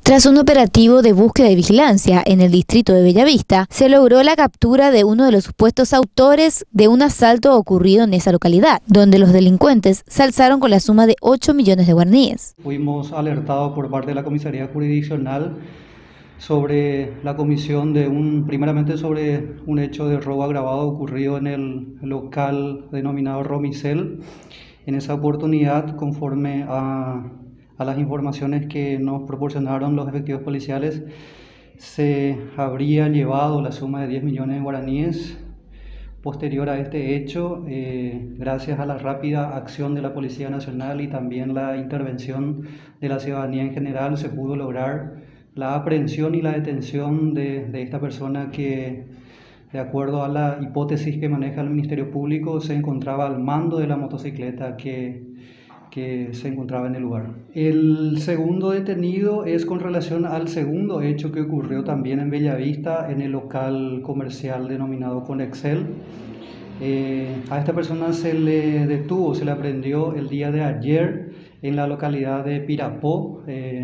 Tras un operativo de búsqueda y vigilancia en el distrito de Bellavista, se logró la captura de uno de los supuestos autores de un asalto ocurrido en esa localidad, donde los delincuentes se alzaron con la suma de 8 millones de guaraníes. Fuimos alertados por parte de la comisaría jurisdiccional sobre la comisión de primeramente sobre un hecho de robo agravado ocurrido en el local denominado Romicel. En esa oportunidad, conforme a las informaciones que nos proporcionaron los efectivos policiales, se habría llevado la suma de 10 millones de guaraníes. Posterior a este hecho, gracias a la rápida acción de la Policía Nacional y también la intervención de la ciudadanía en general, se pudo lograr la aprehensión y la detención de esta persona que, de acuerdo a la hipótesis que maneja el Ministerio Público, se encontraba al mando de la motocicleta que se encontraba en el lugar. El segundo detenido es con relación al segundo hecho que ocurrió también en Bellavista, en el local comercial denominado Conexel. A esta persona se le detuvo, se le aprehendió el día de ayer en la localidad de Pirapó.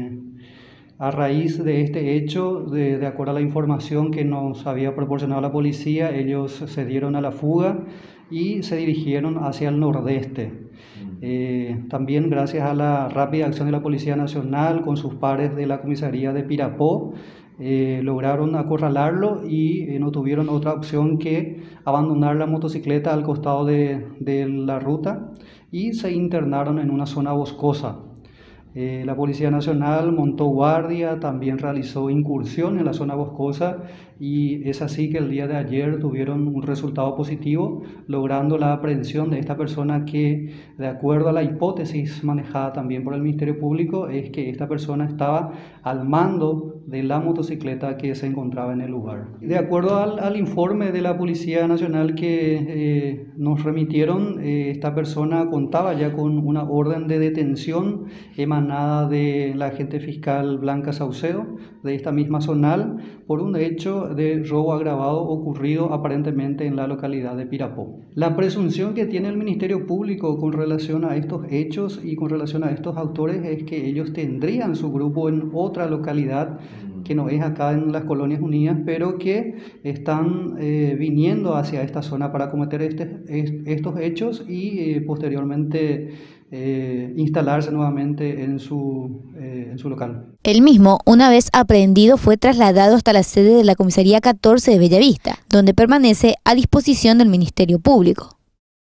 A raíz de este hecho, de acuerdo a la información que nos había proporcionado la policía, ellos se dieron a la fuga y se dirigieron hacia el nordeste. También gracias a la rápida acción de la Policía Nacional con sus pares de la comisaría de Pirapó, lograron acorralarlo y no tuvieron otra opción que abandonar la motocicleta al costado de la ruta y se internaron en una zona boscosa. La Policía Nacional montó guardia, también realizó incursión en la zona boscosa y es así que el día de ayer tuvieron un resultado positivo, logrando la aprehensión de esta persona que, de acuerdo a la hipótesis manejada también por el Ministerio Público, es que esta persona estaba al mando de la motocicleta que se encontraba en el lugar. De acuerdo al informe de la Policía Nacional que nos remitieron, esta persona contaba ya con una orden de detención emanada de la agente fiscal Blanca Saucedo, de esta misma zonal, por un hecho de robo agravado ocurrido aparentemente en la localidad de Pirapó. La presunción que tiene el Ministerio Público con relación a estos hechos y con relación a estos autores es que ellos tendrían su grupo en otra localidad que no es acá en las Colonias Unidas, pero que están viniendo hacia esta zona para cometer estos hechos y posteriormente instalarse nuevamente en su local. El mismo, una vez aprehendido, fue trasladado hasta la sede de la Comisaría 14 de Bellavista, donde permanece a disposición del Ministerio Público.